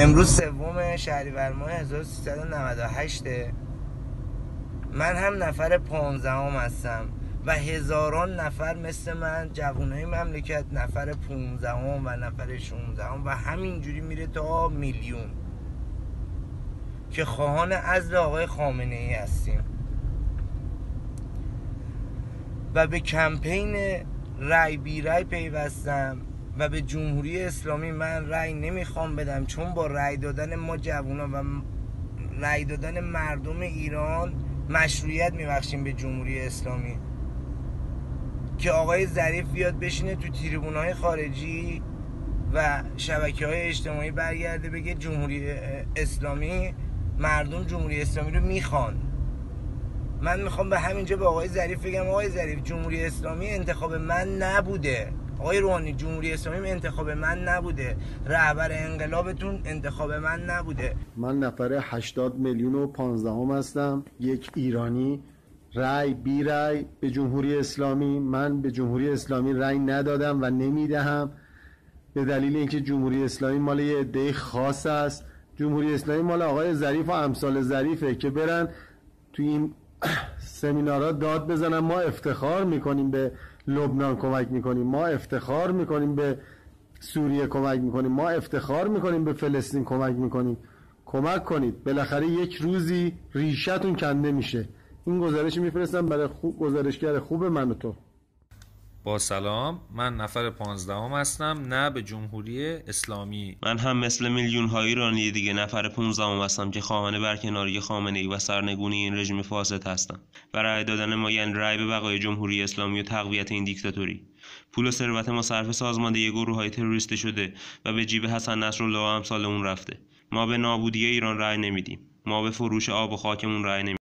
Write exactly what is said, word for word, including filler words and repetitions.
امروز سوم شهریور ماه هزار و سیصد و نود و هشت. من هم نفر پانزدهم هستم و هزاران نفر مثل من جوانای مملکت نفر پانزدهم و نفر شانزدهم و همینجوری میره تا میلیون که خواهان عزل آقای خامنه ای هستیم و به کمپین رای بی رای پیوستم و به جمهوری اسلامی من رای نمیخوام بدم، چون با رای دادن ما جوونا و رای دادن مردم ایران مشروعیت میبخشیم به جمهوری اسلامی که آقای ظریف بیاد بشینه تو تریبون‌های خارجی و شبکه‌های اجتماعی برگرده بگه جمهوری اسلامی، مردم جمهوری اسلامی رو میخوان. من میخوام به همینجا به آقای ظریف بگم آقای ظریف، جمهوری اسلامی انتخاب من نبوده. آقای روحانی، جمهوری اسلامی انتخاب من نبوده. رهبر انقلابتون انتخاب من نبوده. من نفر هشتاد میلیون و پانزدهم هستم، یک ایرانی، رای بی رای به جمهوری اسلامی. من به جمهوری اسلامی رای ندادم و نمیدهم به دلیل اینکه جمهوری اسلامی مال یه عده خاص است. جمهوری اسلامی مال آقای ظریف و امثال ظریفه که برن توی این سمینارها داد بزنن ما افتخار میکنیم به لبنان کمک میکنیم، ما افتخار میکنیم به سوریه کمک میکنیم، ما افتخار میکنیم به فلسطین کمک میکنیم. کمک کنید، بالاخره یک روزی ریشتون کنده میشه. این گزارش میفرستم برای خوب گزارشگر خوب من و تو. با سلام، من نفر پانزدهم هستم، نه به جمهوری اسلامی. من هم مثل میلیون های ایرانی دیگه نفر پانزدهم هستم که خواهان برکناری خامنه ای و سرنگونی این رژیم فاسد هستم و رأی دادن ما یعنی رأی به بقای جمهوری اسلامی و تقویت این دیکتاتوری. پول و ثروت ما صرف سازماندهی گروه‌های تروریستی شده و به جیب حسن نصرالله و امثال اون رفته. ما به نابودی ایران رأی نمیدیم. ما به فروش آب و خاکمون رأی نمیدیم.